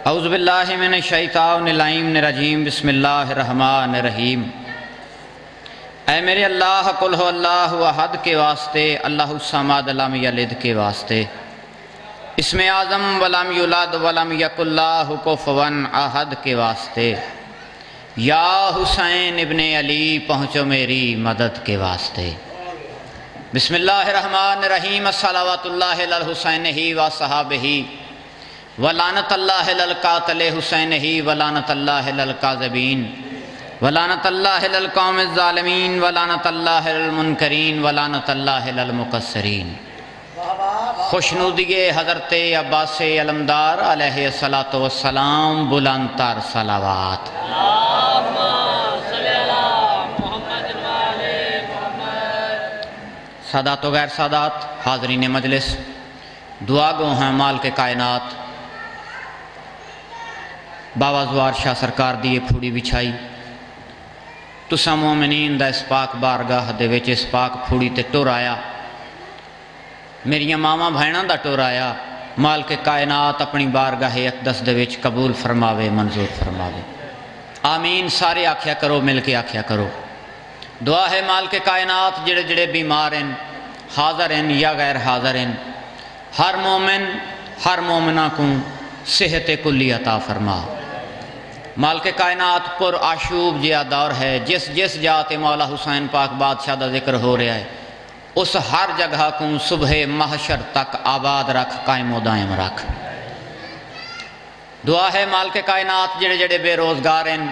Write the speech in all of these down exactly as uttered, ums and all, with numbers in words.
اعوذ باللہ من الشیطان الرجیم بسم اللہ الرحمن الرحیم۔ اے میرے اللہ قل ہو اللہ احد کے واسطے، اللہ الصمد لم یلد کے واسطے، اسم اعظم ولم یولد ولم یکن لہ کفوا احد کے واسطے، یا حسین ابن علی پہنچو میری مدد کے واسطے۔ بسم اللہ الرحمن الرحیم۔ صلوات اللہ علی الحسین و صحابہ ولعنت اللہ علی القاتل حسین ولعنت اللہ علی الکاذبین ولعنت اللہ علی القوم الظالمین ولعنت اللہ علی المنکرین ولعنت اللہ علی المقصرین۔ خوشنودی حضرت عباس علمدار علیہ الصلاۃ والسلام، بلند تر صلوات۔ سادات و غیر سادات، حاضرین مجلس، دعا گو ہیں مال کے کائنات، بابا زوار شاہ سرکار دی پھوڑی بچھائی، تسا مومنین دا اس پاک بارگاہ دے وچ اس پاک پھوڑی تے ٹر آیا، میری ماما بھائناں دا ٹر آیا، مال کے کائنات اپنی بارگاہ اقدس دے وچ قبول فرماوے، منظور فرماوے۔ آمین سارے آکھیا کرو، مل کے آکھیا کرو۔ دعا ہے مال کے کائنات جڑے جڑے بیمار ہیں، حاضر ہیں یا غیر حاضر ہیں، ہر مومن ہر مومنہ کو صحت کلی عطا فرما۔ مال کے کائنات پر آشوب جیا دور ہے، جس جس جات مولا حسین پاک بادشاہ دا ذکر ہو رہا ہے، اس ہر جگہ کو صبح محشر تک آباد رکھ، قائم و دائم رکھ۔ دعا ہے مال کے کائنات جڑے جڑے بے روزگار ہیں،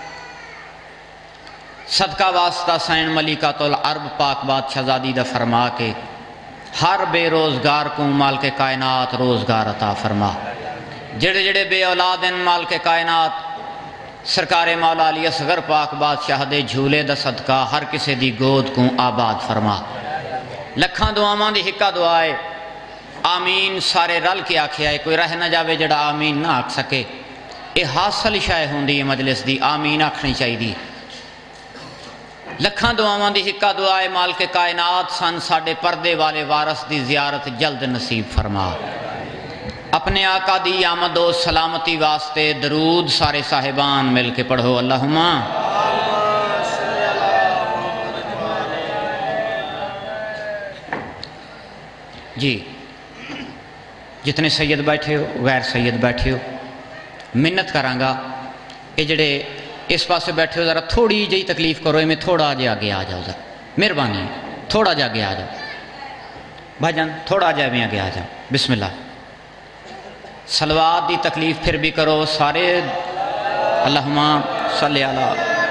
صدقہ واسطہ سین ملکۃ العرب پاک بادشاہ زادی دا فرما کے ہر بے روزگار کو مال کے کائنات روزگار عطا فرما۔ جڑے جڑے بے اولاد ہیں، مال کے کائنات سرکار مولا علی اصغر پاک بادشاہ دے جھولے دا صدقہ ہر کسے دی گود کو آباد فرما۔ لکھاں دعاواں دی ہکا دعا ہے، آمین سارے رل کے آکھیا ہے، کوئی رہ نہ جاوے جڑا آمین نہ آکھ سکے۔ یہ حاصل شائع ہوندی ہے مجلس دی، آمین آکھنی چاہیے۔ لکھاں دعاواں دی ہکا دعا ہے، مال کے کائنات سن ساڈے پردے والے وارث دی زیارت جلد نصیب فرما۔ اپنے آقا دی آمد و سلامتی واسطے درود سارے صاحبان مل کے پڑھو، اللہم جی۔ جتنے سید بیٹھے ہو، غیر سید بیٹھے ہو، منت کرانگا کہ جڑے اس پاسے بیٹھے ہو ذرا تھوڑی جی تکلیف کرو، میں تھوڑا جا آگے آ جاؤ، ذرا مہربانی تھوڑا جا آگے آ جاؤ بھائی جان، تھوڑا جا میں آگے آ جاؤ۔ بسم اللہ۔ صلوات دی تکلیف پھر بھی کرو سارے، اللہم صلی علی۔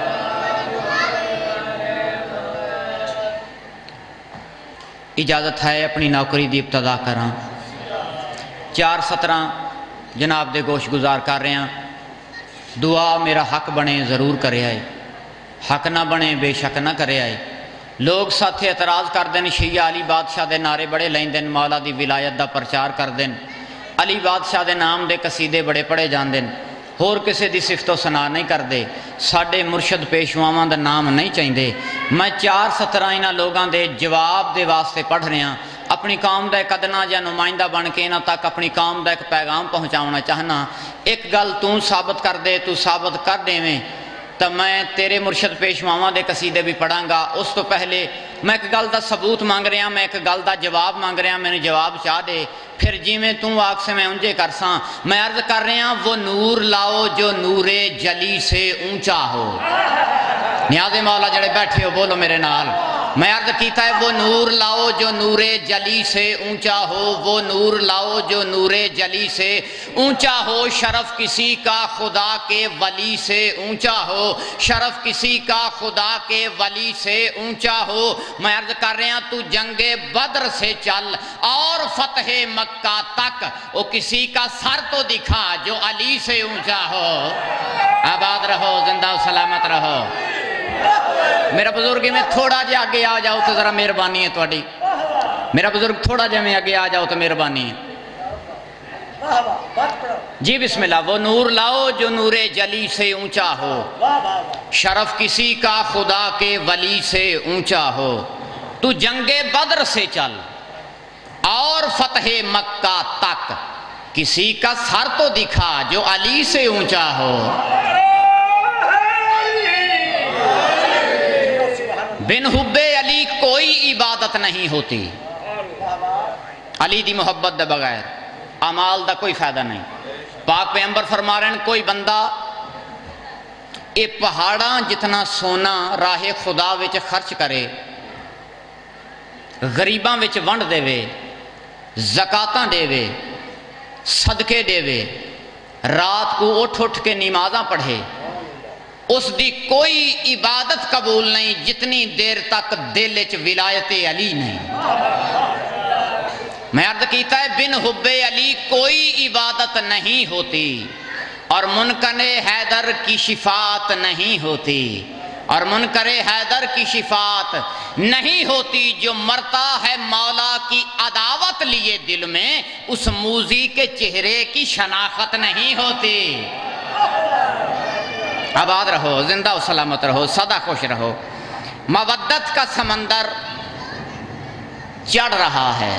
اجازت ہے اپنی نوکری دی ابتدا کراں، چار سترہ جناب دے گوش گزار کر رہے ہیں، دعا میرا حق بنے ضرور کرے آئے، حق نہ بنے بے شک نہ کرے آئے۔ لوگ ساتھے اعتراض کر دیں، شیعہ علی بادشاہ دے نعرے بڑے لیں دیں، مولا دی ولایت دا پرچار کر دیں، علی بادشاہ دے نام دے قصیدے بڑے پڑھے جان دیں، ہور کسے دی صفت و ثنا نہیں کر دے، ساڈے مرشد پیشواواں دا نام نہیں چاہیے۔ میں چار سترہ انہاں لوگاں دے جواب دے واسطے پڑھ رہے ہیں، اپنی قوم دا ایک ادنا یا نمائندہ بن کے انہاں تک اپنی قوم دا ایک پیغام پہنچاونا چاہنا۔ ایک گل تو ثابت کر دے، تو ثابت کر دے میں تو میں تیرے مرشد پیشواواں دے قصیدے بھی پڑھاں گا۔ اس تو پہلے میں ایک گل دا ثبوت مانگ رہا، میں ایک گل دا جواب مانگ رہا، میں نے جواب چاہ دے، پھر جی میں تو آگ سے میں انجے کرساں۔ میں عرض کر رہا وہ نور لاؤ جو نور جلی سے اونچا ہو۔ نیاز مولا جڑے بیٹھے ہو بولو میرے نال، میں عرض کیتا ہے وہ نور لاؤ جو نور جلی سے اونچا ہو، وہ نور لاؤ جو نور جلی سے اونچا ہو، شرف کسی کا خدا کے ولی سے اونچا ہو، شرف کسی کا خدا کے ولی سے اونچا ہو۔ میں عرض کر رہا تو جنگ بدر سے چل اور فتح مکہ تک، وہ کسی کا سر تو دکھا جو علی سے اونچا ہو۔ آباد رہو، زندہ و سلامت رہو۔ میرا بزرگ میں تھوڑا جا آگے آ جاؤ تو ذرا مہربانی ہے تھوڑی، میرا بزرگ تھوڑا جا میں آگے آ جاؤ تو مہربانی ہے جی۔ بسم اللہ۔ وہ نور لاؤ جو نور جلی سے اونچا ہو، شرف کسی کا خدا کے ولی سے اونچا ہو، تو جنگ بدر سے چل اور فتح مکہ تک، کسی کا سر تو دکھا جو علی سے اونچا ہو، بن حب علی کوئی عبادت نہیں ہوتی۔ علی دی محبت دے بغیر اعمال دا کوئی فائدہ نہیں۔ پاک پیغمبر فرما رہے ہیں کوئی بندہ اے پہاڑاں جتنا سونا راہ خدا وچ خرچ کرے، غریباں وچ ونڈ دے وے، زکاتاں دے وے، صدقے دے وے، رات کو اٹھ اٹھ کے نمازاں پڑھے، اس دی کوئی عبادت قبول نہیں جتنی دیر تک دل وچ ولایت علی نہیں۔ میں عرض کیتا ہے بن حب علی کوئی عبادت نہیں ہوتی، اور منکر حیدر کی شفاعت نہیں ہوتی، اور منکر حیدر کی شفاعت نہیں ہوتی۔ جو مرتا ہے مولا کی عداوت لیے دل میں، اس موذی کے چہرے کی شناخت نہیں ہوتی۔ آباد رہو، زندہ و سلامت رہو، سدا خوش رہو۔ مودت کا سمندر چڑھ رہا ہے،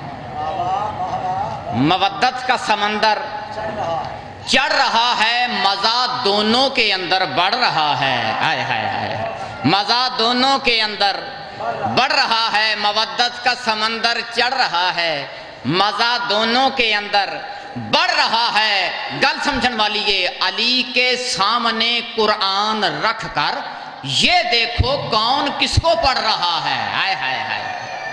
مودت کا سمندر چڑھ رہا ہے، مزہ دونوں کے اندر بڑھ رہا ہے۔ ہائے ہائے ہائے، مزہ دونوں کے اندر بڑھ رہا ہے، مودت کا سمندر چڑھ رہا ہے، مزہ دونوں کے اندر بڑھ رہا ہے۔ گل سمجھن والی یہ، علی کے سامنے قرآن رکھ کر یہ دیکھو کون کس کو پڑھ رہا ہے۔ ہائے ہائے ہائے،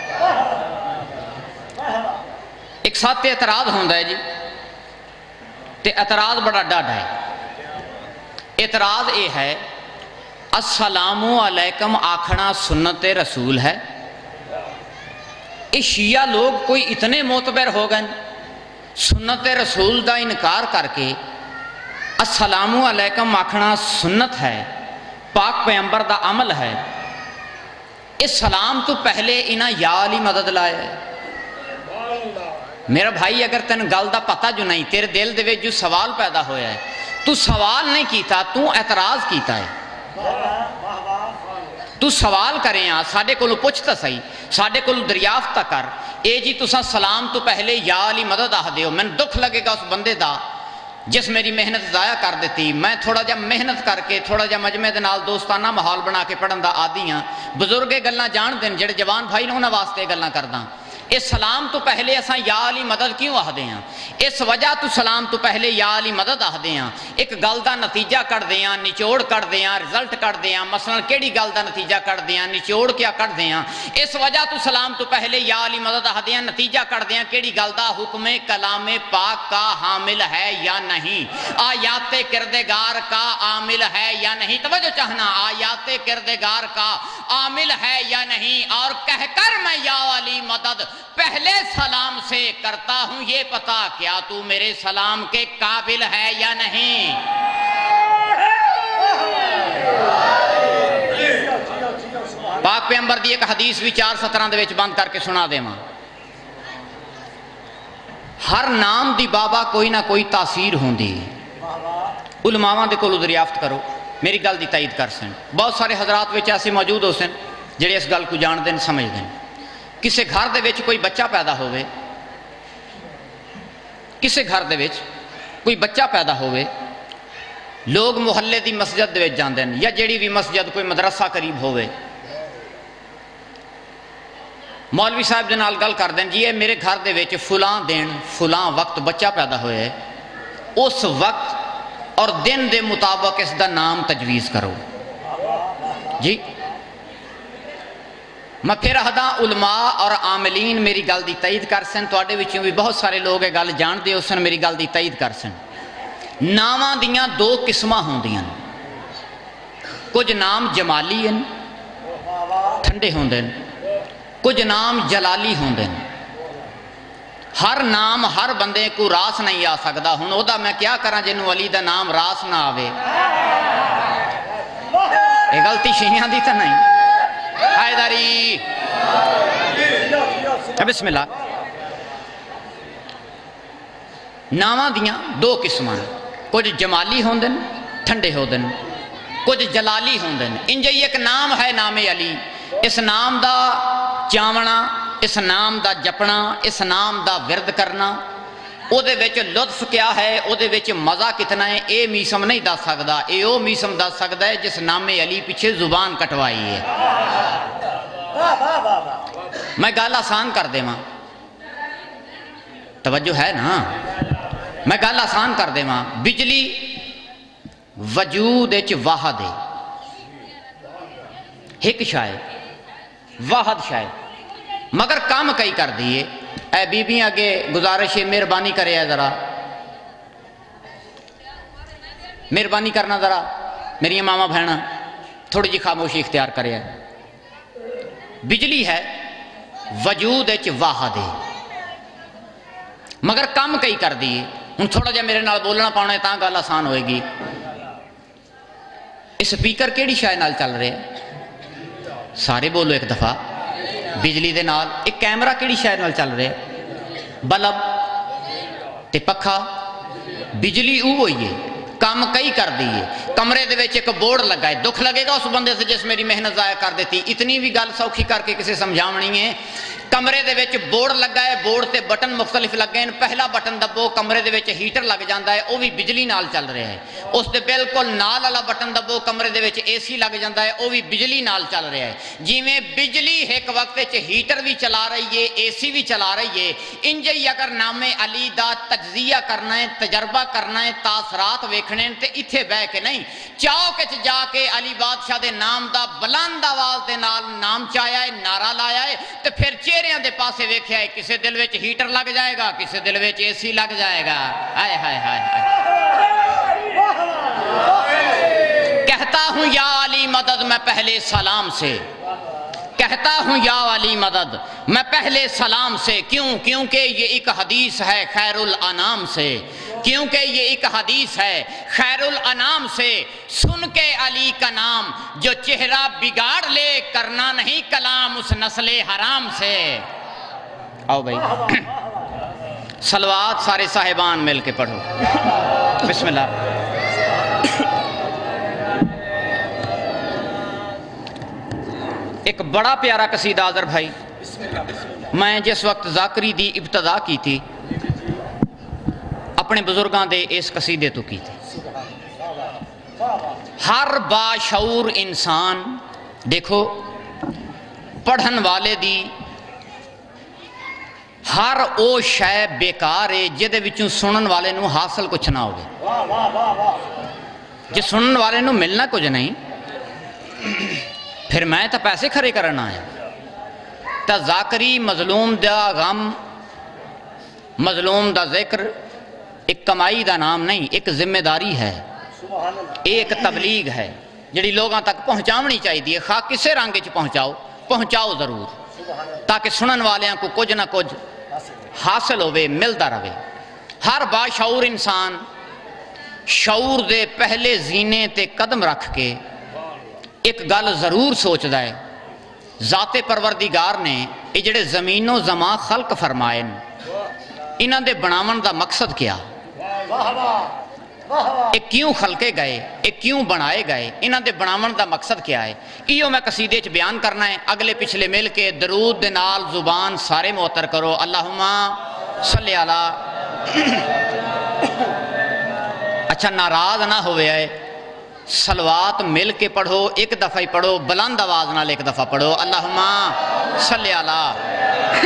ایک ساتھ اعتراض ہوندہ ہے جی، تے اعتراض بڑا ڈاڈا ہے۔ اعتراض یہ ہے السلام علیکم آکھنا سنت رسول ہے۔ یہ شیعہ لوگ کوئی اتنے معتبر ہو گئے سنت رسول دا انکار کر کے السلام علیکم آکھنا سنت ہے، پاک پیغمبر دا عمل ہے۔ اس سلام تو پہلے انہاں یا علی مدد لائے ہے۔ میرا بھائی اگر تین گل دا پتہ جو نہیں، تیرے دل دے وچ جو سوال پیدا ہویا ہے، تو سوال نہیں کیتا، تو اعتراض کیتا ہے۔ تو سوال کریں آ ساڑھے کولو پوچھتا سہی، ساڑھے کولو دریافت کر، اے جی تساں سلام تو پہلے یا علی مدد آہ دیو، میں دکھ لگے گا اس بندے دا جس میری محنت ضائع کر دیتی۔ میں تھوڑا جا محنت کر کے تھوڑا جا مجمع دے نال دوستانہ ماحول بنا کے پڑھن دا آدیاں، بزرگے گلنا جان دیں جڑے جوان بھائی نے انہاں واسطے گلنا کرداں۔ اس سلام تو پہلے اساں یا علی مدد کیوں آہ دے ہیں؟ اس وجہ تو سلام تو پہلے یا علی مدد آہ دے ہیں، ایک گل دا نتیجہ کر دے ہیں، نچوڑ کر دے ہیں، رزلٹ کر دے ہیں۔ مثلا کیڑی گل دا نتیجہ کر دے ہیں، نچوڑ کیا کر دے ہیں؟ اس وجہ تو سلام تو پہلے یا علی مدد آہ دے ہیں، نتیجہ کر دے ہیں کیڑی گل دا حکم کلام پاک کا حامل ہے یا نہیں، آیات کردگار کا عامل ہے یا نہیں۔ توجہ چاہنا، آیات کردگار کا عامل ہے یا نہیں، اور کہہ کر میں یا علی مدد پہلے سلام سے کرتا ہوں یہ پتا کیا تو میرے سلام کے قابل ہے یا نہیں۔ پاک پیغمبر دی ایک حدیث بھی چار سترہ دے وچ بند کر کے سنا دے ماں، ہر نام دی بابا کوئی نہ کوئی تاثیر ہوں دی۔ علماء دے کولو دریافت کرو، میری گل دی تائید کر سن۔ بہت سارے حضرات وچ ایسے موجود ہو سن جڑے اس گل کو جان دیں سمجھ دیں۔ کسے گھر دے وچ کوئی بچہ پیدا ہوئے، کسے گھر دے وچ کوئی بچہ پیدا ہوئے، لوگ محلے دی مسجد دے وچ جان دیں، یا جیڑی بھی مسجد کوئی مدرسہ قریب ہوئے، مولوی صاحب دے نال گل کر دیں جی اے میرے گھر دے وچ فلاں دن فلاں وقت بچہ پیدا ہوئے، اس وقت اور دن دے مطابق اس دا نام تجویز کرو جی۔ میں پھر ہدا علماء اور عاملین میری گل دی تائید کر سن، تو آڑے وچوں بھی بہت سارے لوگ گل جان دے ہو سن، میری گل دی تائید کر سن۔ ناماں دیاں دو قسمہ ہوں دیاں، کچھ نام جمالی ہیں ٹھنڈے ہوں دیں، کچھ نام جلالی ہوں دیں۔ ہر نام ہر بندے کو راس نہیں آ سکتا، ہن او دا میں کیا کراں جنوں علی دا نام راس نہ آوے؟ یہ غلطی شیعیاں دی تا نہیں۔ حیدری بسم اللہ۔ ناماں دیاں دو قسماں، کچھ جمالی ہوں دن ٹھنڈے ہو دن، کچھ جلالی ہوں دن۔ انجھے ایک نام ہے نام علی، اس نام دا چاونا، اس نام دا جپنا، اس نام دا ورد کرنا، او دے وچ لطف کیا ہے، او دے وچ مزہ کتنا ہے، اے میسم نہیں دس سکدا، اے او میسم دس سکدا ہے جس نام علی پیچھے زبان کٹوائی ہے۔ میں گل آسان کر دے ماں، توجہ ہے نا، میں گل آسان کر دے ماں، بجلی وجود اچ واحد ہے، ایک شاید واحد شاید، مگر کام کئی کر دیئے۔ اے بی بی آگے گزارش ہے، مہربانی کرے ہے ذرا، مہربانی کرنا ذرا، میری ماما بہنا تھوڑی جی خاموشی اختیار کرے ہے۔ بجلی ہے وجود اچ واحد ہے، مگر کام کئی کر دیئے۔ ہن تھوڑا جا میرے نال بولنا پاؤنا ہے تاں گل آسان ہوئے گی۔ سپیکر کیڑی شاید نال چل رہے ہیں؟ سارے بولو ایک دفعہ، بجلی دے نال۔ ایک کیمرہ کیڑی شاید نال چل رہے ہیں؟ بلب تے پکھا، بجلی او ہوئی ہے، کام کئی کر دیئے۔ کمرے دے ویچ ایک بورڈ لگا ہے، دکھ لگے گا اس بندے سے جس میری محنت ضائع کر دیتی، اتنی بھی گل سوکھی کر کے کسے سمجھاونی ہے۔ کمرے دے ویچ بورڈ لگا ہے، بورڈ تے بٹن مختلف لگے ہیں، پہلا بٹن دبو کمرے دے ویچ ہیٹر لگ جاندہ ہے، وہ بھی بجلی نال چل رہے ہیں۔ اس دے بالکل نال والا بٹن دبو کمرے دے ویچ اے سی لگ جاندہ ہے، وہ بھی بجلی نال چل رہے ہیں۔ جی میں بجلی ایک وقت ویچ ہیٹر بھی چلا رہی ہے، اے سی بھی چلا رہی ہے، انجھئی اگر نام علی دا تجزیہ کرنا ہے، تجربہ کرنا ہے، تاثرات ویکھنے تے اتھے بہ کے نہیں، چاؤ کے جا کے علی بادشاہ دے نام دا بلند آواز دے نال نام چایا ہے، نعرہ لایا ہے، تے پھر چہریاں دے پاسے ویکھیا ہے، کسے دل وچ ہیٹر لگ جائے گا، کسے دل وچ اے سی لگ جائے گا۔ آئے ہائے ہائے ہائے، کہتا ہوں یا علی مدد میں پہلے سلام سے، کہتا ہوں یا علی مدد میں پہلے سلام سے، کیوں؟ کیونکہ یہ ایک حدیث ہے خیر الانام سے، کیونکہ یہ ایک حدیث ہے خیر الانام سے، سن کے علی کا نام جو چہرہ بگاڑ لے، کرنا نہیں کلام اس نسل حرام سے۔ آؤ بھائی صلوات سارے صاحبان مل کے پڑھو، بسم اللہ۔ ایک بڑا پیارا قصیدہ آذر بھائی، میں جس وقت ذاکری دی ابتدا کی تھی اپنے بزرگاں دے اس قصیدے تو کی تھی۔ ہر باشعور انسان دیکھو پڑھن والے دی ہر او شے بیکار ہے جدے وچوں سنن والے نو حاصل کچھ نہ ہوگے، جے سنن والے نو ملنا کچھ نہیں پھر میں تا پیسے کھرے کرنا ہے۔ تا ذاکری مظلوم دا غم، مظلوم دا ذکر ایک کمائی دا نام نہیں، ایک ذمہ داری ہے، ایک تبلیغ ہے جڑی لوگاں تک پہنچاونی چاہیے، خواہ کسے رنگ چ پہنچاؤ، پہنچاؤ ضرور، تاکہ سنن والیاں کو کچھ نہ کچھ حاصل ہوئے، ملتا رہے۔ ہر باشعور انسان شعور دے پہلے زینے تے قدم رکھ کے ایک گل ضرور سوچ دائے، ذات پروردگار نے یہ جڑے زمین و زمان خلق فرمائے انہاں دے بناون دا مقصد کیا، ایک کیوں خلقے گئے، ایک کیوں بنائے گئے، انہاں دے بناون دا مقصد کیا ہے، ایو میں قصیدے چ بیان کرنا ہے۔ اگلے پچھلے مل کے درود دے نال زبان سارے معطر کرو، اللہم صلی علی۔ اچھا ناراض نہ ہوئے آئے، صلوات مل کے پڑھو، ایک دفعہ ہی پڑھو، بلند آواز نال ایک دفعہ پڑھو، اللہم صلی علی۔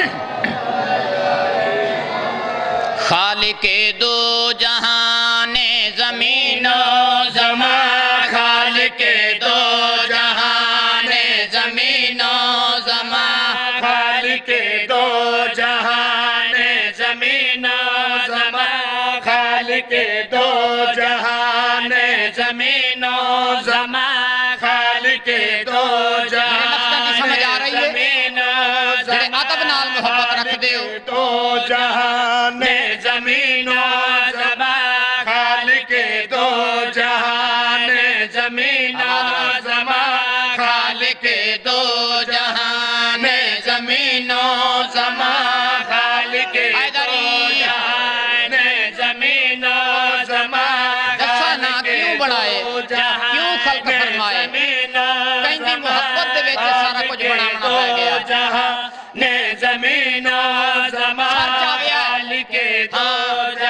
خالق دو جہان زمین و زمان، خالق دو جہان زمین و زمان، خالق دو جہان زمین و زمان، خالق دو جہان زمین و زمان، خالق دو جہان زمین و زمان، محبت رکھ دیو، دو جہان زمین و زمان، خالق دو جہان زمین و زمان، خالق دو جہان زمین و زمان، خالق دو جہان زمین و زمان، دسانا کیوں بڑھائے، کیوں خلق فرمائے، کہیں دی محبت دے ویچے سارا کچھ بڑھانا پہ گیا، جہان زمین و زمان، خالق دو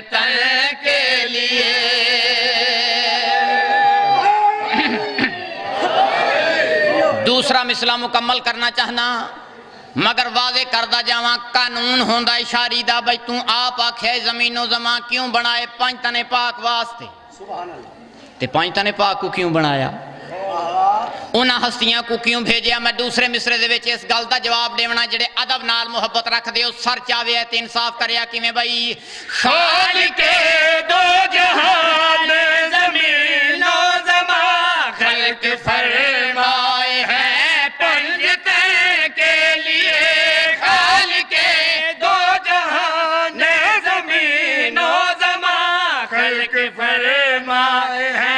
تن کے لیے دوسرا مسئلہ مکمل کرنا چاہنا مگر واضح کردہ جاواں قانون ہوندہ اشاری دا بھئی توں آپ آکھے زمین و زمان کیوں بنائے پانچ تن پاک واسطے تے پانچ تن پاک کو کیوں بنایا انہاں ہستیاں کو کیوں بھیجیا میں دوسرے مصرے دے وچ اس گل دا جواب دیونا جڑے ادب نال محبت رکھ دیو سر چاوے تے انصاف کریا کیویں بھئی خالق دو جہان زمین و زمان خلق فرمائے ہیں پنجتن کے لیے خالق دو جہان زمین و زمان خلق فرمائے ہیں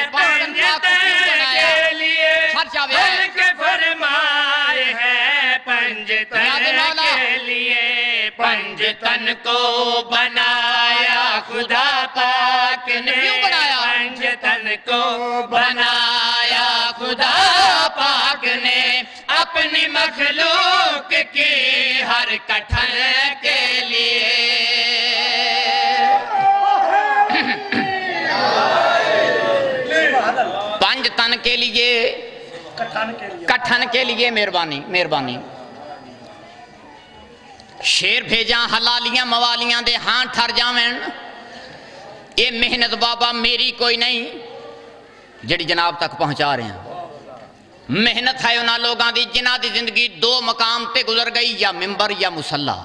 پنجتن کو بنایا خدا پاک نے پنجتن کو بنایا خدا پاک نے اپنی مخلوق کی ہر کٹھن کے لیے پنجتن کے لیے کٹھن کے لیے مہربانی مہربانی شیر بھیجاں حلالیاں موالیاں دے ہاں ٹھر جاویں یہ محنت بابا میری کوئی نہیں جڑی جناب تک پہنچا رہے ہیں محنت ہے انہاں لوگاں دی جنہاں دی زندگی دو مقام تے گزر گئی یا ممبر یا مصلی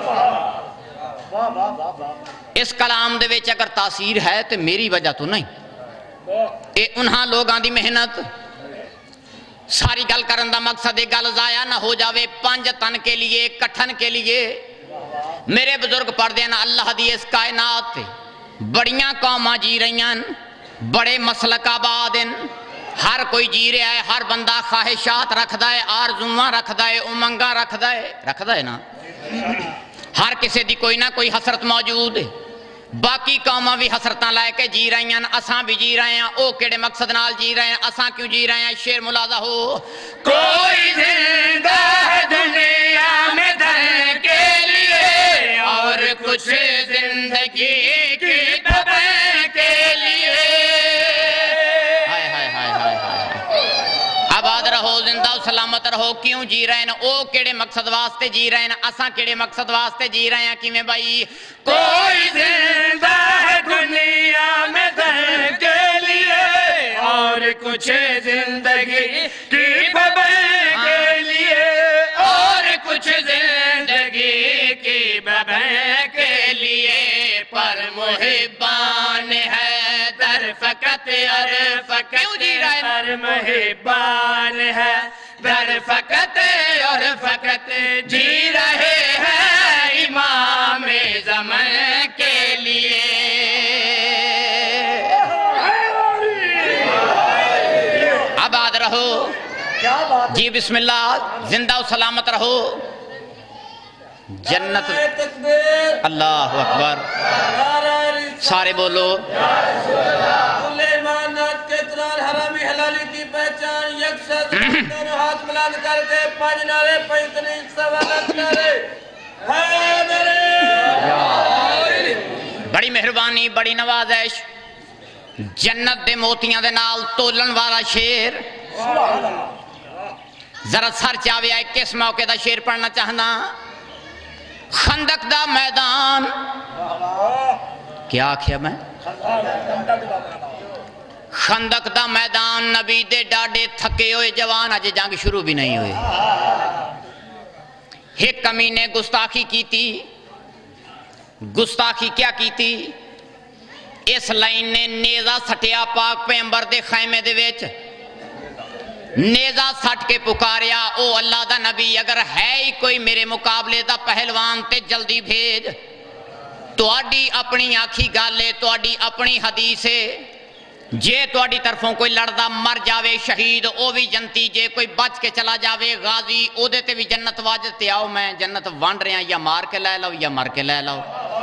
اس کلام دے وچ اگر تاثیر ہے تو میری وجہ تو نہیں اے انہاں لوگاں دی محنت ساری گل کرن دا مقصد گل ضائع نہ ہو جاوے پانچ تن کے لیے کٹھن کے لیے میرے بزرگ پڑھ دینا اللہ دی اس کائنات بڑیاں قوماں جی رہیاں بڑے مسلک آباد ہر کوئی جی رہا ہے ہر بندہ خواہشات رکھ دائے آرزوواں رکھ دائے امنگاں رکھ دائے رکھ دائے نا ہر کسی دی کوئی نہ کوئی حسرت موجود ہے باقی قوماں بھی حسرتاں لائے کے جی رہی ہیں اساں بھی جی رہے ہیں او کیڑے مقصد نال جی رہے ہیں اساں کیوں جی رہے ہیں شیر ملازہ ہو کوئی زندہ ہے دنیا میں دھن کے لیے اور کچھ زندگی کی تباہ کے لیے ہائے ہائے ہائے ہائے ہائے آباد رہو زندہ و سلامت رہو کیوں جی رہے ہیں او کیڑے مقصد واسطے جی رہے ہیں اساں کیڑے مقصد واسطے جی رہے ہیں کیویں بھائی کوئی زندہ ہے دنیا میں دھن کے لیے اور کچھ زندگی کی بباہ کے لیے اور کچھ زندگی کی بباہ کے لیے پر محبان ہے در فقط اور فقط کیوں جی رہے ہیں پر محبان ہے در فقط اور فقط جی رہے ہیں امام زمان کے لیے آباد رہو جی بسم اللہ زندہ و سلامت رہو جنت اللہ اکبر سارے بولو سلیمانات کے ترار حرامی حلالی کی پہچان یکشت دونوں ہاتھ ملاد کر کے پانچ نارے پینتنی سوالت نارے بڑی مہربانی بڑی نوازش جنت دے موتیاں دے نال تولن والا شیر ذرا سر چاوے آئے کس موقع دا شیر پڑھنا چاہنا خندق دا میدان کیا کیا میں خندق دا میدان نبی دے ڈاڈے تھکے ہوئے جوان آج جنگ شروع بھی نہیں ہوئے ایک کمی نے گستاخی کی تھی گستاخی کیا کی تھی اس لائن نے نیزہ سٹیا پاک پیمبر دے خیمے دے ویچ نیزہ سٹ کے پکاریا او اللہ دا نبی اگر ہے ہی کوئی میرے مقابلے دا پہلوان تے جلدی بھیج تو آڈی اپنی آنکھی گالے تو آڈی اپنی حدیثے جے تو آڈی طرفوں کوئی لڑدہ مر جاوے شہید او بھی جنتی جے کوئی بچ کے چلا جاوے غازی او دیتے بھی جنت واجتے آؤ میں جنت وانڈ رہے ہیں یا مار کے لے لو یا مر کے لے لو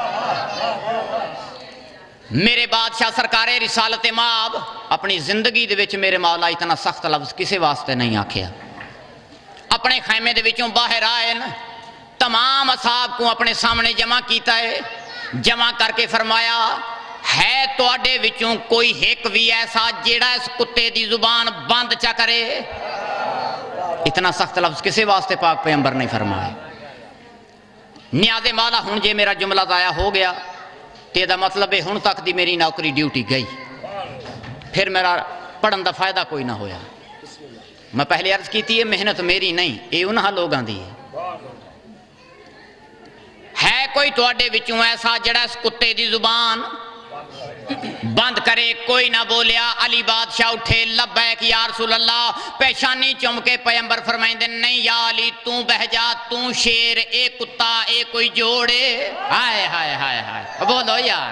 میرے بادشاہ سرکار رسالت ماب اپنی زندگی دے وچ میرے مولا اتنا سخت لفظ کسے واسطے نہیں آکھیا اپنے خیمے دے وچوں باہر آئے تمام اصحاب کو اپنے سامنے جمع کیتا ہے جمع کر کے فرمایا ہے تواڈے وچوں کوئی ایک بھی ایسا جیڑا اس کتے دی زبان بند چا کرے؟ اتنا سخت لفظ کسے واسطے پاک پیغمبر نہیں فرمائے۔ نیاز مولا ہن جے میرا جملہ ضائع ہو گیا تے دا مطلب ہے ہن تک دی میری نوکری ڈیوٹی گئی، پھر میرا پڑھن دا فائدہ کوئی نہ ہویا۔ میں پہلے عرض کی تھی یہ محنت میری نہیں، اے انہاں لوگاں دی ہے۔ ہے کوئی تواڈے وچوں ایسا جڑا اس کتے دی زبان بند کرے؟ کوئی نہ بولیا۔ علی بادشاہ اٹھے، لبیک یا رسول اللہ، پیشانی چم کے پیغمبر فرمائیں نہیں یا علی تو بہ جا، تو شیر، اے کتا، اے کوئی جوڑے۔ ہائے ہائے ہائے ہائے بولو یار،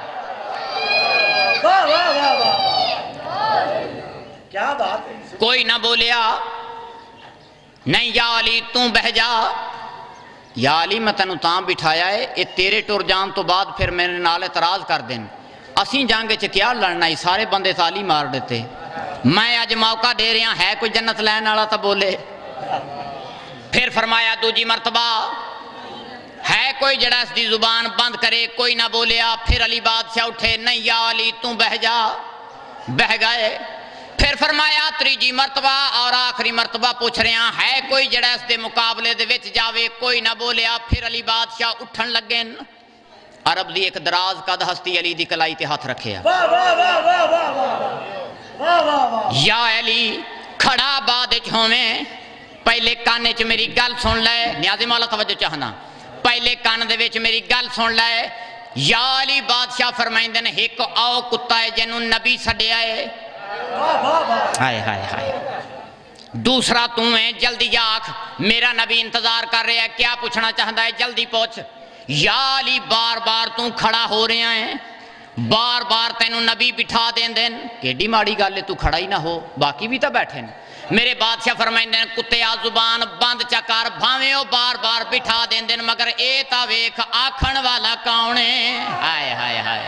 واہ واہ واہ واہ، کیا بات ہے۔ کوئی نہ بولیا نہیں یا علی تو بہ جا۔ یا علی میں تینوں تاں بٹھایا ہے اے تیرے ٹر جان تو بعد پھر میرے نال اعتراض کر دین، اسیں جنگ چ کیا لڑنا ہی، سارے بندے تالی مار دیتے۔ میں اج موقع دے رہا ہے کوئی جنت لین والا تو بولے۔ پھر فرمایا دوجی مرتبہ ہے کوئی جڑا اس دی زبان بند کرے؟ کوئی نہ بولیا۔ پھر علی بادشاہ اٹھے نہیں یا علی تو بہ جا، بہ گئے۔ پھر فرمایا تریجی مرتبہ اور آخری مرتبہ پوچھ رہے ہیں ہے کوئی جڑا اس دے مقابلے دے وچ جاوے؟ کوئی نہ بولیا۔ پھر علی بادشاہ اٹھن لگے، عرب دی ایک دراز قد ہستی علی دی کلائی تے ہاتھ رکھے واہ واہ واہ واہ واہ واہ واہ واہ۔ یا علی کھڑا بعد وچ ہوویں، پہلے کانے چ میری گل سن لے، نیازی مولا توجہ چاہنا، پہلے کان دے وچ میری گل سن لے۔ یا علی بادشاہ فرمائندے نے ایک او کتا ہے جنوں نبی سڈیا ہے، ہائے ہائے ہائے، دوسرا تو ہے، جلدی آکھ میرا نبی انتظار کر رہا ہے، کیا پوچھنا چاہتا ہے جلدی پوچھ۔ یا علی بار بار تو کھڑا ہو رہے ہیں، بار بار تینوں نبی بٹھا دین دین، کیڈی ماڑی گل ہے تو کھڑا ہی نہ ہو، باقی بھی تو بیٹھے ہیں۔ میرے بادشاہ فرمائندے ہیں کتے آ زبان بند چکر، بھاویں او بار بار بٹھا دین دین مگر اے تا ویکھ آکھن والا کون ہے؟ ہائے ہائے ہائے،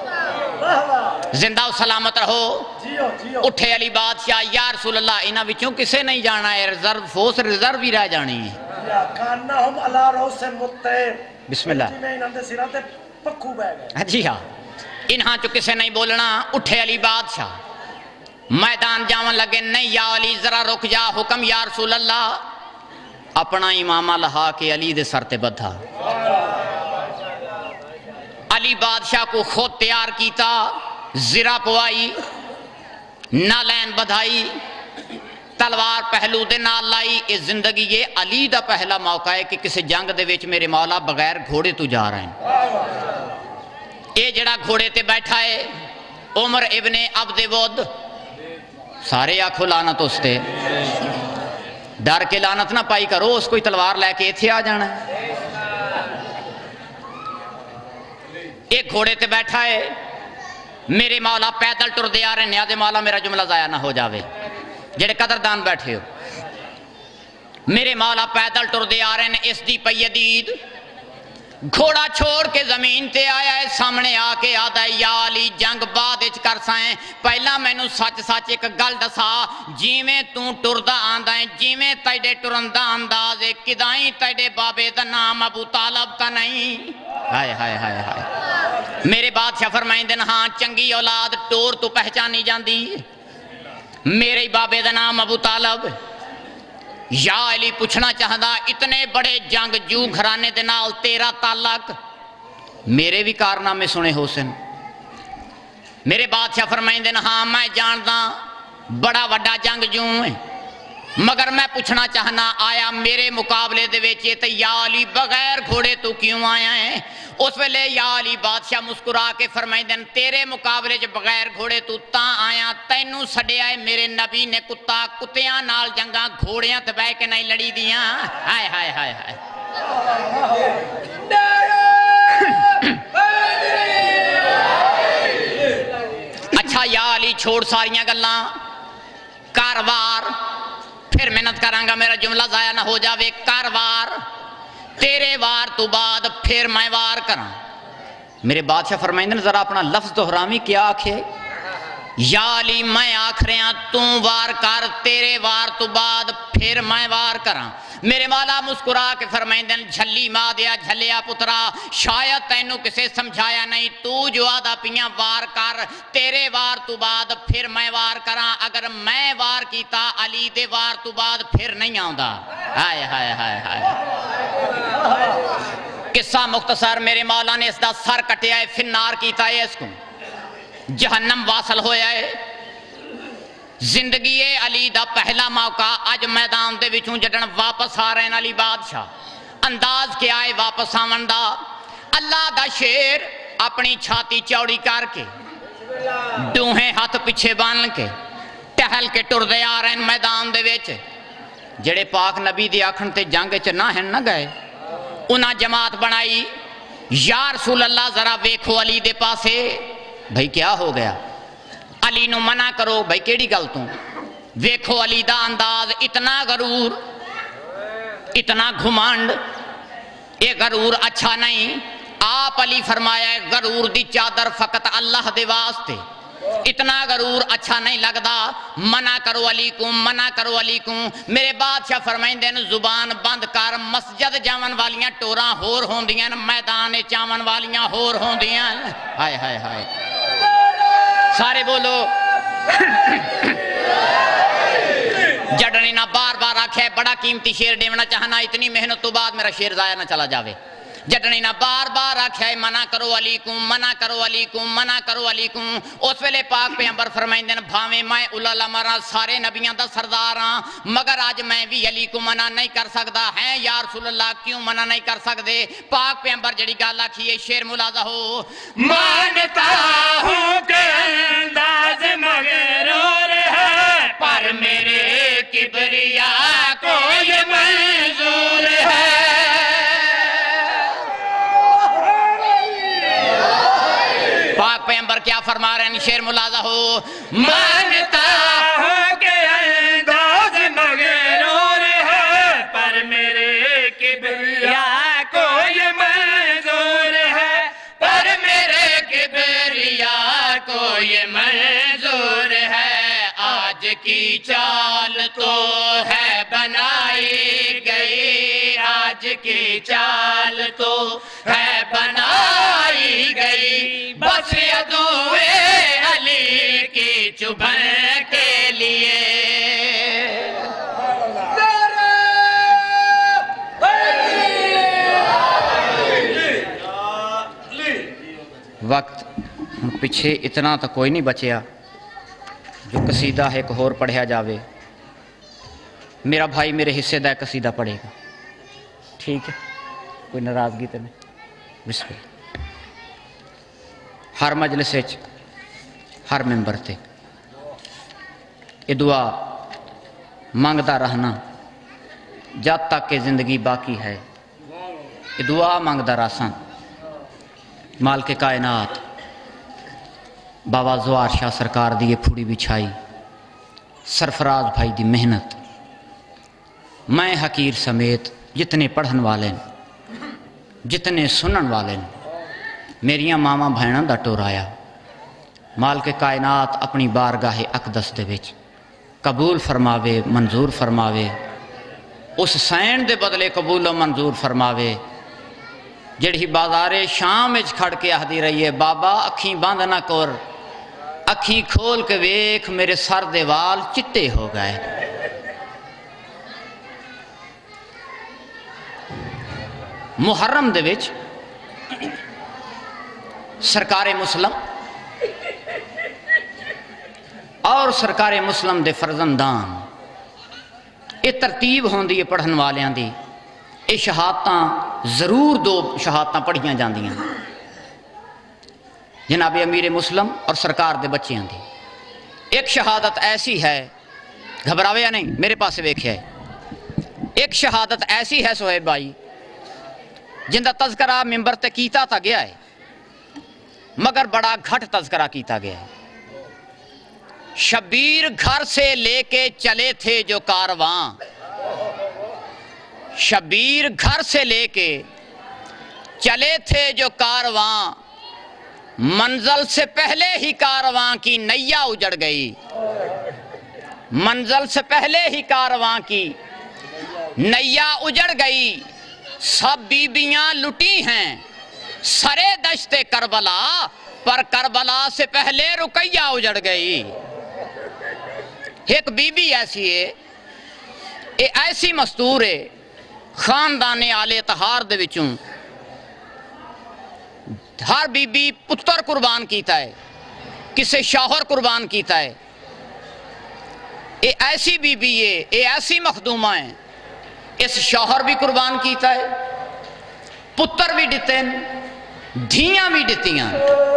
زندہ و سلامت رہو۔ اٹھے علی بادشاہ یا رسول اللہ انہاں وچوں کسے نہیں جانا ہے، ریزرو فورس ریزرو ہی رہ جانی ہے۔ کانہم علی رؤس مطیر، بسم اللہ، میں انہاں دے سراں تے پکھو بہ گئے۔ جی ہاں، انہاں چو کسے نہیں بولنا۔ اٹھے علی بادشاہ میدان جاون لگے نہیں یا علی ذرا رک جا، حکم یا رسول اللہ۔ اپنا امامہ لہا کے علی دے سر تے بدھا، علی بادشاہ کو خود تیار کیتا، زرہ پوائی، نالین بدھائی، تلوار پہلو دے نال لائی۔ اس زندگی یہ علی دا پہلا موقع ہے کہ کسی جنگ دے وچ میرے مولا بغیر گھوڑے تو جا رہے ہیں۔ اے جڑا گھوڑے تے بیٹھا ہے عمر ابن عبد ود، سارے آنکھو لعنت اس تے، ڈر کے لعنت نہ پائی کرو، اس کوئی تلوار لے کے ایتھے آ جانا ہے۔ ایک گھوڑے تے بیٹھا ہے، میرے مولا پیدل ٹر دے آ رہے ہیں۔ نیاز مولا میرا جملہ ضائع نہ ہو جاوے، جڑے قدردان بیٹھے ہو، میرے مولا پیدل ٹر دے آ رہے ہیں۔ اس دی پئی دید گھوڑا چھوڑ کے زمین تے آیا ہے، سامنے آ کے آدھا ہے یا علی جنگ بعد اچ کر سائیں، پہلا میں نو سچ سچ ایک گل دسا، جیویں تو ٹردا آندا ہے، جیویں تیڈے ٹرندا انداز ہے، کدائیں تیڈے بابے دا نام ابو طالب تا نہیں؟ ہائے ہائے ہائے ہائے، میرے بادشاہ فرمائیں دن ہاں چنگی اولاد ٹور تو پہچانی جاندی، میرے بابے دا نام ابو طالب۔ یا علی پوچھنا چاہدا اتنے بڑے جنگ جو گھرانے دے نال تیرا تعلق؟ میرے بھی کارنامے سنے حسن۔ میرے بادشاہ فرمائیں دن ہاں میں جاندا بڑا وڈا جنگ جو ہے، مگر میں پوچھنا چاہنا آیا میرے مقابلے دے ویچے تے یا علی بغیر گھوڑے تو کیوں آیا ہے؟ اس ویلے یا علی بادشاہ مسکرا کے فرمائیں دن تیرے مقابلے جو بغیر گھوڑے تو تاں آیا، تینوں سڈیا ہے میرے نبی نے کتا، کتیاں نال جنگاں گھوڑیاں تے بہ کے نہیں لڑی دیاں۔ ہائے ہائے ہائے ہائے، اچھا یا علی چھوڑ ساریاں گلاں، کاروار پھر محنت کرانگا میرا جملہ ضائع نہ ہو جاوے، کاروار تیرے وار تو بعد پھر میں وار کراں۔ میرے بادشاہ فرمائیں دن ذرا اپنا لفظ دہرامی کیا آکھے؟ یا علی میں آکھ رہا تو وار کر، تیرے وار تو بعد پھر میں وار کراں۔ میرے مولا مسکرا کے فرمائندن جھلی ماں دیا جھلیا پترا، شاید تینوں کسے سمجھایا نہیں، تو جو آدھا پیاں وار کر، تیرے وار تو بعد پھر میں وار کراں، اگر میں وار کیتا علی دے وار تو بعد پھر نہیں آؤں۔ ہائے ہائے ہائے ہائے قصہ مختصر، میرے مولا نے اس دا سر کٹیا ہے، فنار کیتا ہے، اس کو جہنم واصل ہویا ہے۔ زندگی علی دا پہلا موقع اج میدان دے وچوں جدن واپس آ رہے ہیں علی بادشاہ، انداز کیا ہے واپس آون دا؟ اللہ دا شیر اپنی چھاتی چوڑی کر کے دوہیں ہاتھ پیچھے بان کے ٹہل کے ٹر دے آ رہے ہیں میدان دے وچ۔ جڑے پاک نبی دی آکھن تے جنگ چ نہ ہیں نہ گئے، انہاں جماعت بنائی، یا رسول اللہ ذرا ویکھو علی دے پاسے، بھئی کیا ہو گیا؟ علی نو منع کرو، بھئی کیڑی گل تو؟ ویکھو علی دا انداز، اتنا غرور، اتنا گھمانڈ، یہ غرور اچھا نہیں۔ آپ علی فرمایا ہے غرور دی چادر فقط اللہ دے واسطے، اتنا غرور اچھا نہیں لگدا، منع کرو علی کو، منع کرو علی کو۔ میرے بادشاہ فرمائندے نے زبان بند کر، مسجد جاون والیاں ٹوراں ہور ہوندیاں، میدان چاون والیاں ہور ہوندیاں۔ ہائے ہائے ہائے سارے بولو۔ جڑنی نہ بار بار آکھے بڑا قیمتی شیر دیونا چاہنا، اتنی محنت تو بعد میرا شیر ضائع نہ چلا جاوے۔ جڑنی نہ بار بار آکھے منع کرو علی کو، منع کرو علی کو، منع کرو علی کو۔ اس ویلے پاک پیغمبر فرمائندے نے بھاویں میں اولا مرا سارے نبیاں دا سردار ہاں، مگر آج میں بھی علی کو منع نہیں کر سکدا ہے۔ یا رسول اللہ کیوں منع نہیں کر سکدے؟ پاک پیغمبر جڑی گل آکھی ہے شیر ملاحظہ ہو، مانتا ہوں کہ انداز مغرور ہے، پر میرے کبریا کو یہ منظور ہے۔ پاک پیغمبر کیا فرما رہے ہیں؟ شیر ملاحظہ ہو، مانتا ہوں کہ انداز مغرور ہے، پر میرے کبریا کو یہ منظور ہے، پر میرے کبریا کو یہ منظور ہے۔ آج کی چال تو ہے بنائی گئی، آج کی چال تو ہے بنائی گئی، بس عدوِ علی کی چبھن کے لیے۔ وقت پیچھے اتنا تو کوئی نہیں بچیا جو قصیدہ ایک اور پڑھیا جاوے۔ میرا بھائی میرے حصے دا قصیدہ پڑھے گا، ٹھیک ہے؟ کوئی ناراضگی تو نہیں؟ بسم اللہ۔ ہر مجلس وچ ہر ممبر تے یہ دعا مانگدا رہنا جب تک کہ زندگی باقی ہے، یہ دعا مانگدا رہساں۔ مالک کائنات بابا زوار شاہ سرکار دی یہ پھوڑی بچھائی، سرفراز بھائی دی محنت، میں حقیر سمیت جتنے پڑھن والے جتنے سنن والے میریاں ماما بھائناں دا ٹورایا، مالک کائنات اپنی بارگاہ اقدس دے وچ قبول فرماوے، منظور فرماوے، اس سین دے بدلے قبول و منظور فرماوے جڑی بازار شام وچ کھڑ کے آہدی رہی ہے، بابا اکھیں بند نہ کر، اکھیں کھول کے ویکھ میرے سر دے وال چٹے ہو گئے۔ محرم دے وچ سرکار مسلم اور سرکار مسلم دے فرزندان یہ ترتیب ہوندی ہے پڑھن والیاں دی، یہ شہادتاں ضرور دو شہادتاں پڑھیاں جاندیاں، جناب امیر مسلم اور سرکار دے بچیاں دی۔ ایک شہادت ایسی ہے، گھبراویا نہیں، میرے پاس ویکھیا ہے، ایک شہادت ایسی ہے سہیب بھائی جن دا تذکرہ ممبر تے کیتا تا گیا ہے، مگر بڑا گھٹ تذکرہ کیتا گیا ہے۔ شبیر گھر سے لے کے چلے تھے جو کارواں، شبیر گھر سے لے کے چلے تھے جو کارواں، منزل سے پہلے ہی کارواں کی نیا اجڑ گئی، منزل سے پہلے ہی کارواں کی نیا اجڑ گئی سب بیبیاں لٹی ہیں سرے دشت کربلا پر کربلا سے پہلے رقیہ اجڑ گئی. ایک بی بی ایسی ہے اے ایسی مستور ہے خاندان آل طہار دے وچوں ہر بی بی پتر قربان کیتا ہے کسے شوہر قربان کیتا ہے. اے ایسی بی بی ہے اے ایسی مخدومہ ہیں اس شوہر بھی قربان کیتا ہے پتر بھی دیتے ہیں دھیاں بھی دیتیاں.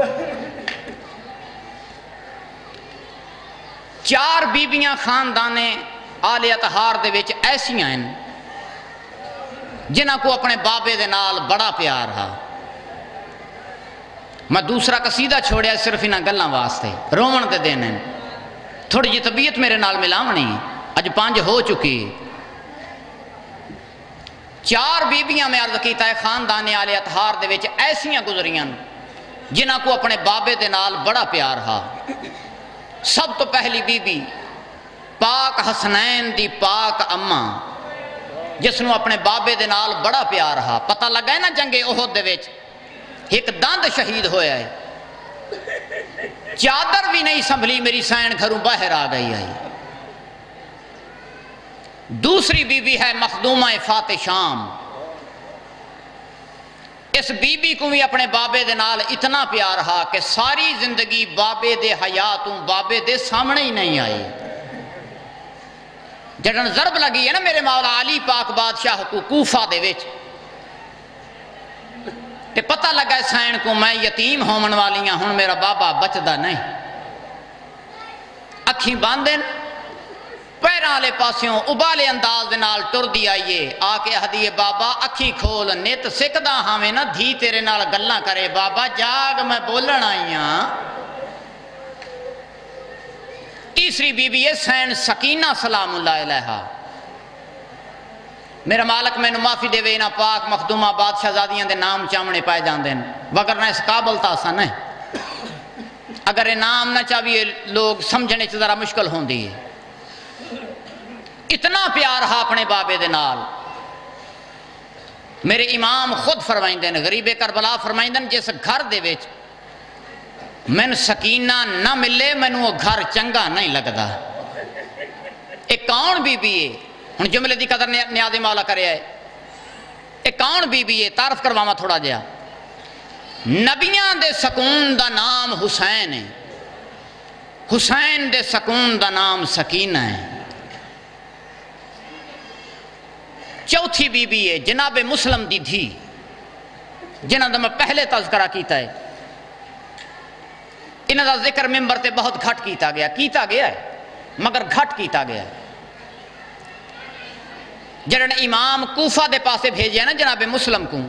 چار بیبیاں خاندانے آل اطہار دے وچ ایسیاں ہیں جنہاں کو اپنے بابے دے نال بڑا پیار ہا. میں دوسرا قصیدہ چھوڑیا صرف انہاں گلاں واسطے رومن دے دن ہیں تھوڑی جی طبیعت میرے نال ملاونی اج پانچ ہو چکی. چار بیبیاں میں عرض کیتا ہے خاندان آل اطہار دے وچ ایسیاں گزریاں جنہاں کو اپنے بابے دے نال بڑا پیار ہا. سب تو پہلی بی بی پاک حسنین دی پاک اماں جس نو اپنے بابے دے نال بڑا پیار ہا. پتہ لگا ہے نا جنگ احد دے وچ ایک دند شہید ہویا ہے چادر بھی نہیں سنبھلی میری سین گھروں باہر آ گئی آئی. دوسری بی بی ہے مخدومہ فاتح شام. اس بی بی کو بھی اپنے بابے دے نال اتنا پیار ہا کہ ساری زندگی بابے دے حیاتوں بابے دے سامنے ہی نہیں آئی. جڑن ضرب لگی ہے نا میرے مولا علی پاک بادشاہ کو کوفہ دے وچ تے پتہ لگا ہے سین کو میں یتیم ہومن والیاں ہوں میرا بابا بچدا نہیں. اکھیں باندھن پیراں والے پاسیوں ابالے انداز دے نال ٹر دی آئیے آ کے ہدیے بابا اکھیں کھول نت سکدا ہاویں نا دھی تیرے نال گلاں کرے بابا جاگ میں بولن آئی ہاں. تیسری بی بی ہے سین سکینہ سلام اللہ علیہا. میرا مالک میں معافی دے وے نہ پاک مخدومہ بادشاہ زادیاں دے نام چامنے پائے جاندے ہیں وگرنہ اس قابل تاسا نہیں. اگر یہ نام نہ چاہیے لوگ سمجھنے سے ذرا مشکل ہوندی ہے. اتنا پیار ہا اپنے بابے دے نال. میرے امام خود فرمائندے ہیں غریب کربلا فرمائندے ہیں جس گھر دے وچ من سکینہ نہ ملے میں وہ گھر چنگا نہیں لگدا. ایک کون بی بی ہے ہن جملے دی قدر نیاز مولا کرے ہے. ایک کون بی بی ہے تعارف کرواواں تھوڑا جہا. نبیاں دے سکون دا نام حسین ہے حسین دے سکون دا نام سکینہ ہے. چوتھی بی بی ہے جناب مسلم دی دھی جنہاں دا میں پہلے تذکرہ کیتا ہے. انہاں دا ذکر ممبر تے بہت گھٹ کیتا گیا کیتا گیا ہے مگر گھٹ کیتا گیا ہے. جنہاں امام کوفہ دے پاسے بھیجیا نا جناب مسلم کو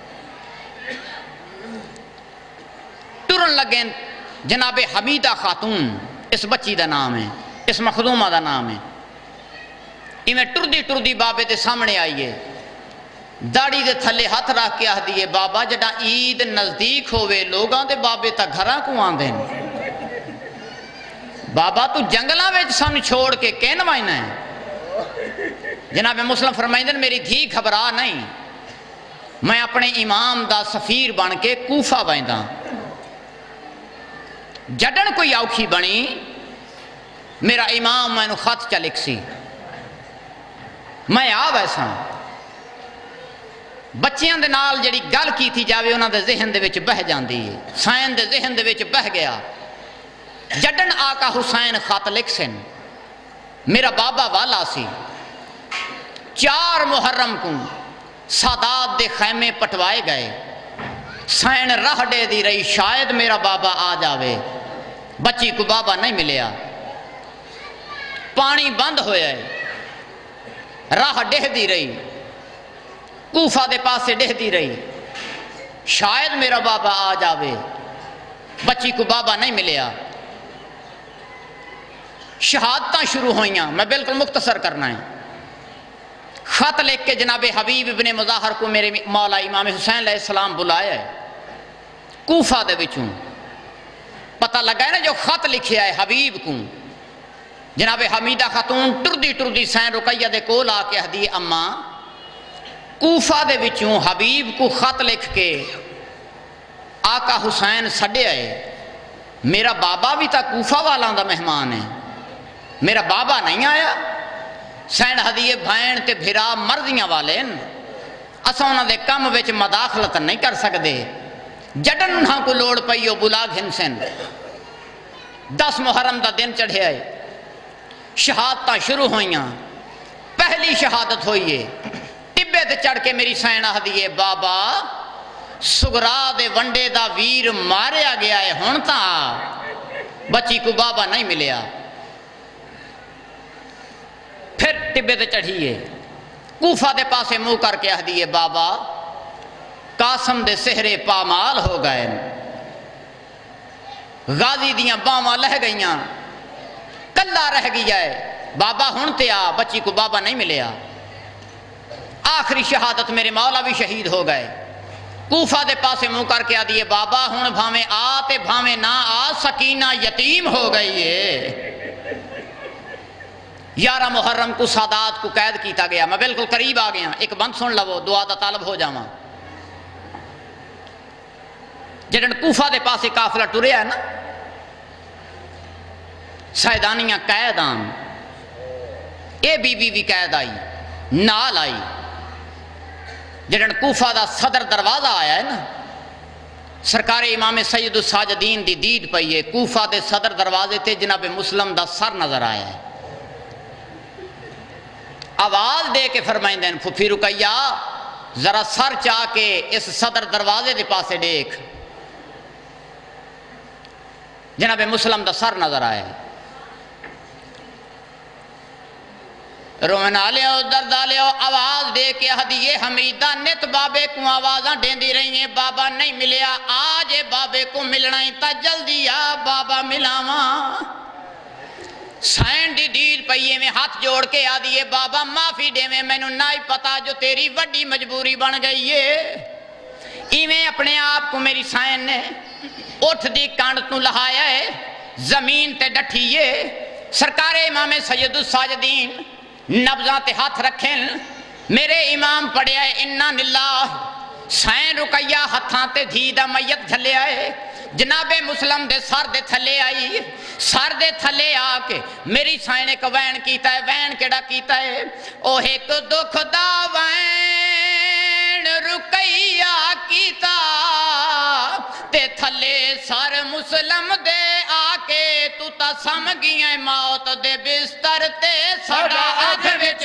ٹرن لگیں جناب حمیدہ خاتون اس بچی دا نام ہے اس مخدومہ دا نام ہے. میں ٹردی ٹردی بابے دے سامنے آئیے داڑی دے تھلے ہاتھ رکھ کے آہ دیئے بابا جڑا عید نزدیک ہوئے لوگاں دے بابے تا گھراں کو آن دیں بابا تو جنگلاں ویچ سن چھوڑ کے کہن وائنا ہے. جناب مسلم فرمائیں دن میری دھی گھبرا نہیں میں اپنے امام دا سفیر بن کے کوفہ وائندہ. جڑن کوئی آوکھی بنی میرا امام میں نو خط چلک سی میں آ ویسا بچیاں دے نال جڑی گل کی تھی جاوے انہاں دے ذہن دے وچ بہ جاندی ہے. حسین دے ذہن دے وچ بہ گیا. جڈن آقا حسین خط لکھ سن میرا بابا والا سی. چار محرم کو سادات دے خیمے پٹوائے گئے. سین راہ دے دی رہی شاید میرا بابا آ جاوے. بچی کو بابا نہیں ملیا. پانی بند ہویا ہے راہ ڈہ دی رہی کوفہ دے پاسے ڈہ دی رہی شاید میرا بابا آ جاوے. بچی کو بابا نہیں ملیا. شہادتاں شروع ہوئیاں میں بالکل مختصر کرنا ہے. خط لکھ کے جناب حبیب ابن مظاہر کو میرے مولا امام حسین علیہ السلام بلایا ہے کوفہ دے وچوں. پتہ لگا ہے نا جو خط لکھیا ہے حبیب کو جناب حمیدہ خاتون ٹردی ٹردی سین رقیہ دے کول آ کے ہدی اما کوفہ دے وچوں حبیب کو خط لکھ کے آقا حسین سڈے آئے، میرا بابا بھی تا کوفہ والا دا مہمان ہے، میرا بابا نہیں آیا۔ سین ہدیے بھائن تے بھرا مرضیاں والے اساں انہاں دے کم وچ مداخلت نہیں کر سکدے، جڈن انہاں کو لوڑ پئی او بلا گھنسن۔ دس محرم دا دن چڑھے آئے، شہادتاں شروع ہوئیاں، پہلی شہادت ہوئی ہے ٹبے تے چڑھ کے میری سین ہدیے بابا سگرا دے ونڈے دا ویر ماریا گیا ہے، ہن تاں بچی کو بابا نہیں ملیا۔ پھر ٹبے تے چڑھیے کوفہ دے پاسے منہ کر کے ہدیے بابا قاسم دے سہرے پامال ہو گئے، غازی دیاں باواں لہ گئیاں، کلا رہ گیا ہے، بابا ہن تے آ، بچی کو بابا نہیں ملیا۔ آخری شہادت میرے مولا بھی شہید ہو گئے، کوفہ دے پاسے منہ کر کے آدھیے بابا ہن بھاویں آ تے بھاویں نہ آ، سکینہ یتیم ہو گئی ہے۔ یارہ محرم کو سادات کو قید کیتا گیا، میں بالکل قریب آ گیا، ایک بند سن لو دعا دا طالب ہو جاواں۔ جڑن کوفہ دے پاسے قافلہ ٹریا ہے نا، سیدانیاں قید آن، اے بی بی بھی قید آئی، نال آئی۔ جڑن کوفہ دا صدر دروازہ آیا ہے نا، سرکار امام سید الساجدین دی دید پئی ہے، کوفہ دے صدر دروازے تے جناب مسلم دا سر نظر آیا ہے۔ آواز دے کے فرمائیں دین پھپھی رقیہ ذرا سر چاہ کے اس صدر دروازے دے پاسے دیکھ، جناب مسلم دا سر نظر آیا ہے۔ رومنا لیو دردہ لیو آواز دے کے ہدیے حمیدہ نت بابے کو آوازاں ڈیندی رہی ہیں، بابا نہیں ملیا، آج بابے کو ملنا ہی تا جلدی آ بابا ملاواں۔ سین دی دیل پئیے میں ہاتھ جوڑ کے آدھیے بابا معافی دے میں میں نو نائی پتا جو تیری وڈی مجبوری بن گئی ہے۔ ایویں اپنے آپ کو میری سین نے اٹھ دی کانڈ تو لہایا ہے، زمین تے ڈٹھیے، سرکار امام سید الساجدین نبضاں تے ہاتھ رکھیں، میرے امام پڑھیا ہے انا للہ، سین رقیہ ہتھاں تے دھی دا میت جھلے آئے، جناب مسلم دے سر دے تھلے آئی، سر دے تھلے آ کے میری سائن ایک وین کیتا ہے، وین کیڑا کیتا ہے، او ایک دکھ دا وین رقیہ کیتا، تے تھلے سر مسلم دے آ کے تو تا سمگیاں موت دے بستر تے سڑا اکھ وچ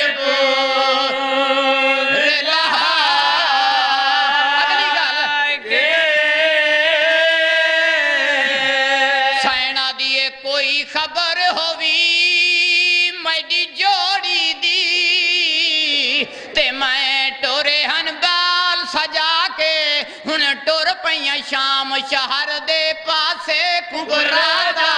بور لہا۔ خبر ہووی میڈی جوڑی دی تے میں ٹورے ہن بال سجا کے ہن ٹور پئیاں شام شہر دے پاسے کنگرا دا